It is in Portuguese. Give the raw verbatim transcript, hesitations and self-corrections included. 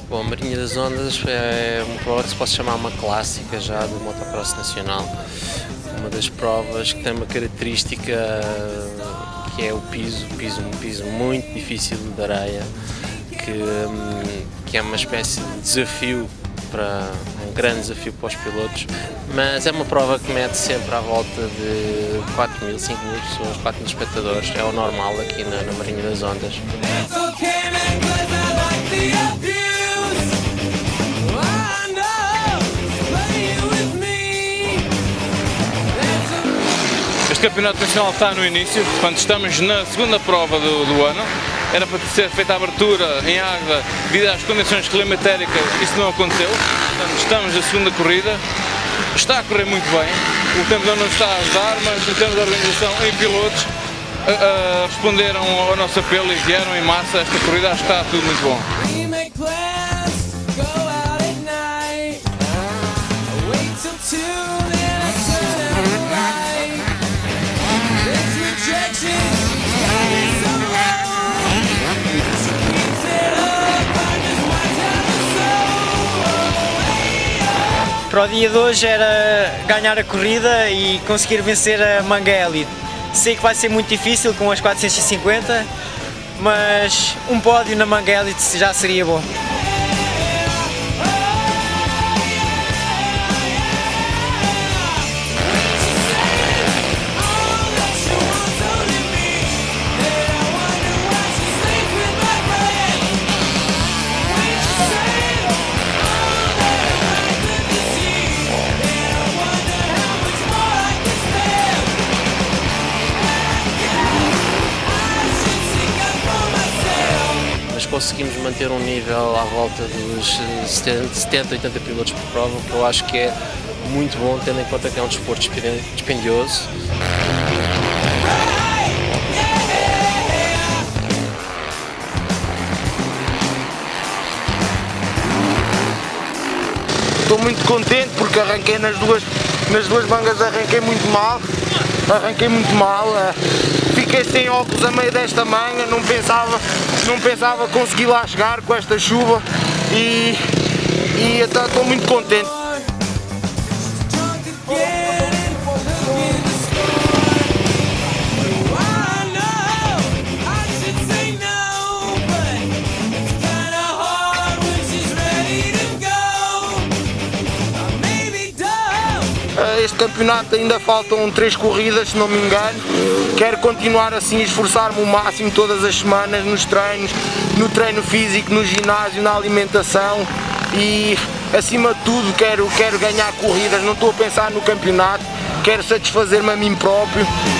Bom, Marinha das Ondas é uma prova que se pode chamar uma clássica já do motocross nacional. Uma das provas que tem uma característica que é o piso, piso um piso muito difícil de areia, que, que é uma espécie de desafio, para um grande desafio para os pilotos, mas é uma prova que mete sempre à volta de quatro mil, cinco mil pessoas, quatro mil espectadores, é o normal aqui na, na Marinha das Ondas. Este Campeonato Nacional está no início, portanto estamos na segunda prova do, do ano. Era para ser feita a abertura em Águeda, devido às condições climatéricas, isso não aconteceu. Portanto, estamos na segunda corrida, está a correr muito bem, o tempo não nos está a ajudar, mas em termos de organização e pilotos uh, uh, responderam ao nosso apelo e vieram em massa. Esta corrida, acho que está tudo muito bom. Para o dia de hoje era ganhar a corrida e conseguir vencer a Manga Elite. Sei que vai ser muito difícil com as quatrocentos e cinquenta, mas um pódio na Manga Elite já seria bom. Conseguimos manter um nível à volta dos setenta, oitenta pilotos por prova, o que eu acho que é muito bom, tendo em conta que é um desporto dispendioso. Estou muito contente porque arranquei nas duas, nas duas mangas, arranquei muito mal, arranquei muito mal. Fiquei sem óculos a meio desta manga, não pensava, não pensava conseguir lá chegar com esta chuva e, e então estou muito contente. Este campeonato ainda faltam três corridas, se não me engano. Quero continuar assim, esforçar-me o máximo todas as semanas nos treinos, no treino físico, no ginásio, na alimentação e acima de tudo quero, quero ganhar corridas, não estou a pensar no campeonato, quero satisfazer-me a mim próprio.